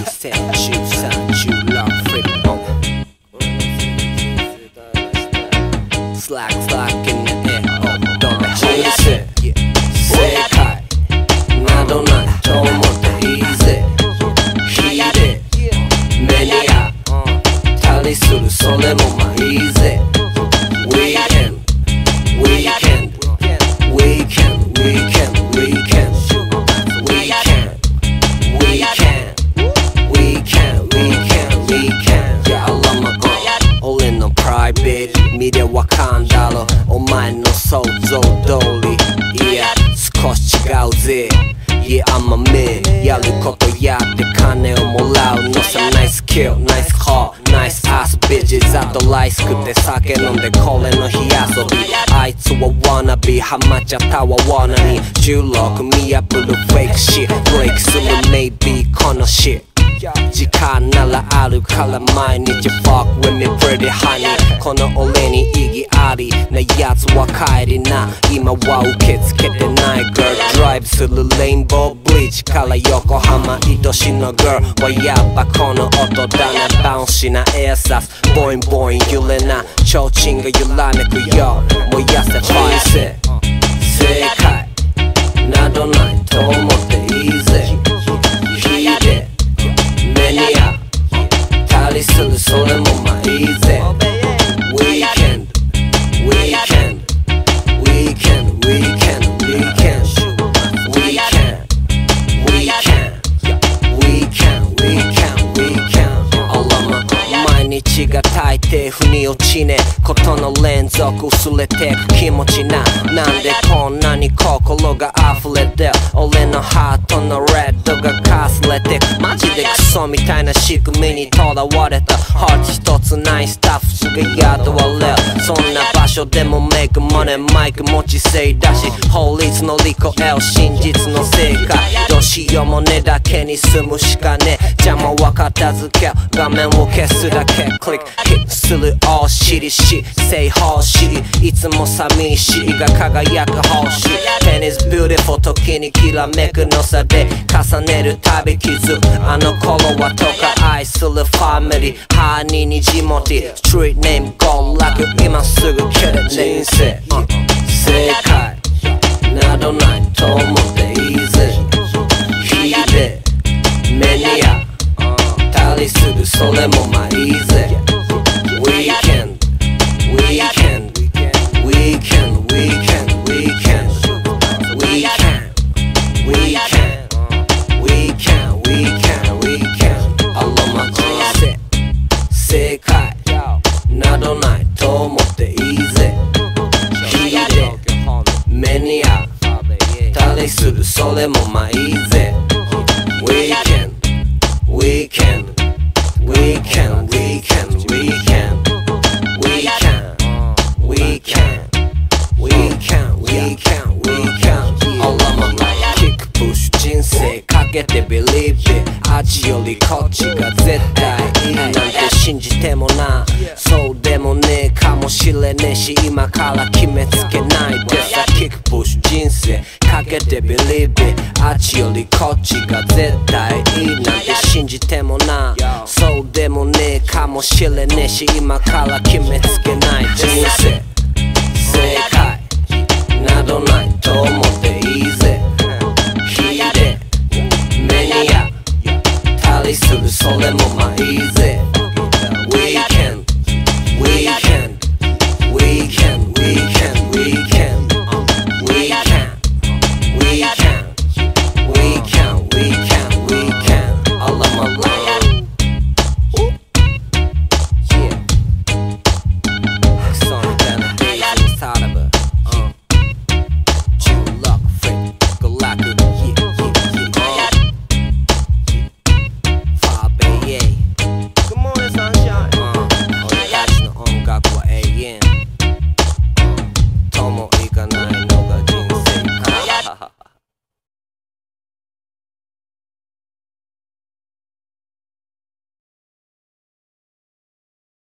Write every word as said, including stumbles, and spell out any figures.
せんじゅうさん、じゅうろくフリップオンスラックスラック in the air どんな人生正解などないと思っていいぜ火で目に当たりするそれもまあいいぜ Weekend Weekend Weekend Weekend Weekend Weekend Weekend Weekend Weekend Weekend Yeah I love my girl 俺のプライベート見りゃわかんだろお前の想像通りいや少し違うぜYeah, I'm a man やることやって金をもらうのさ Nice kill, nice call, nice ass bitches あとライス食って酒飲んでこれの火遊びあいつは wannabe ハマっちゃったわ wanna にじゅうろく見破るフェイクシットブレイクする maybe この shit時間ならあるから毎日 Fuck with me pretty honey この俺に意義ありなやつは帰りな今は受け付けてない Girl Drive するレインボーブリッジから横浜愛しの Girl はやっぱこの音だなバウンシなエアサスボインボイン揺れな提灯が揺らめくよ燃やせファイセ正解などないと思っていいぜ火で目に当たりするそれもまあいいぜ Weekend Weekend Weekend Weekend Weekend Weekend Weekend Weekend Weekend Weekend あらま毎日が大抵腑に落ちねえことの連続薄れてく気持ちななんでこんなに心が溢れて俺のハートのレッドがかすれてマジでクソみたいな仕組みにとらわれたハート一つないスタッフスが雇われるそんな場所でもメイクマネマイク持ちせいだし法律の利己得を真実の正解どうしようもねだけに住むしかね邪魔は片付け画面を消すだけクリックヒットするお尻し正方式いつも寂しいが輝く星ペニスビューティフォー時にきらめくのさで重ねるたび傷あの頃はとか愛するファミリーハーニーに地元ストリートネームゴーラク今すぐ切れ人生、uh、正解などないと思っていいぜ火で目に当たりするそれもまあいいぜ Weekend Weekend Weekend Weekend Weekend Weekend Weekend Weekend Weekend Weekend あらま人生正解などないと思っていいぜ火で目に当たりするそれもまあいいぜ Weekend Weekend Weekend Weekend Weekend Weekend Weekend Weekend Weekend Weekend あらまキックプッシュ人生かけて Believe it 味よりこっちが絶対いいなんて信じてもなそうでもねえかもしれねえし今から決めつけないでさキックプッシュ人生かけて Believe it 味よりこっちが絶対いいなんて信じてもなそうでもねえかもしれねえし今から決めつけない人生正解などないと思っていいぜ火で目に当たりするそれもまあいいぜ Weekend Weekend Weekend Weekend Weekend Weekend Weekend Weekend Weekend Weekend あらまらGood morning, sunshine. Uh, 俺たちの音楽は永遠